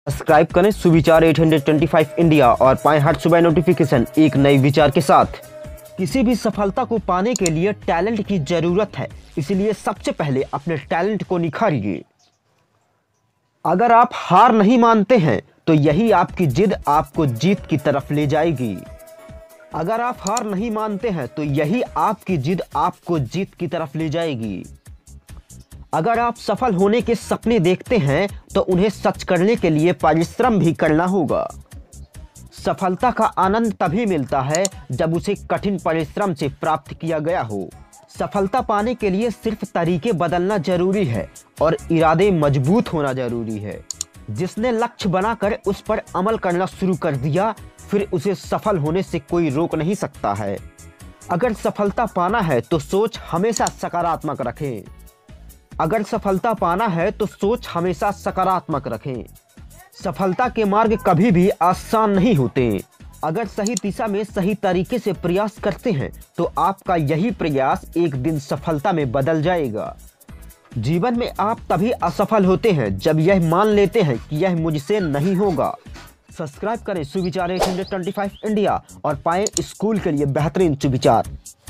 Subscribe करें सुविचार 825 India और पाएं हर सुबह नोटिफिकेशन एक नए विचार के साथ। किसी भी सफलता को पाने के लिए टैलेंट की जरूरत है, इसलिए सबसे पहले अपने टैलेंट को निखारिए। अगर आप हार नहीं मानते हैं तो यही आपकी जिद आपको जीत की तरफ ले जाएगी। अगर आप हार नहीं मानते हैं तो यही आपकी जिद आपको जीत की तरफ ले जाएगी। अगर आप सफल होने के सपने देखते हैं तो उन्हें सच करने के लिए परिश्रम भी करना होगा। सफलता का आनंद तभी मिलता है जब उसे कठिन परिश्रम से प्राप्त किया गया हो। सफलता पाने के लिए सिर्फ तरीके बदलना जरूरी है और इरादे मजबूत होना जरूरी है। जिसने लक्ष्य बनाकर उस पर अमल करना शुरू कर दिया, फिर उसे सफल होने से कोई रोक नहीं सकता है। अगर सफलता पाना है तो सोच हमेशा सकारात्मक रखें। अगर सफलता पाना है तो सोच हमेशा सकारात्मक रखें। सफलता के मार्ग कभी भी आसान नहीं होते। अगर सही दिशा में सही तरीके से प्रयास करते हैं तो आपका यही प्रयास एक दिन सफलता में बदल जाएगा। जीवन में आप तभी असफल होते हैं जब यह मान लेते हैं कि यह मुझसे नहीं होगा। सब्सक्राइब करें सुविचार 825 इंडिया और पाएं स्कूल के लिए बेहतरीन सुविचार।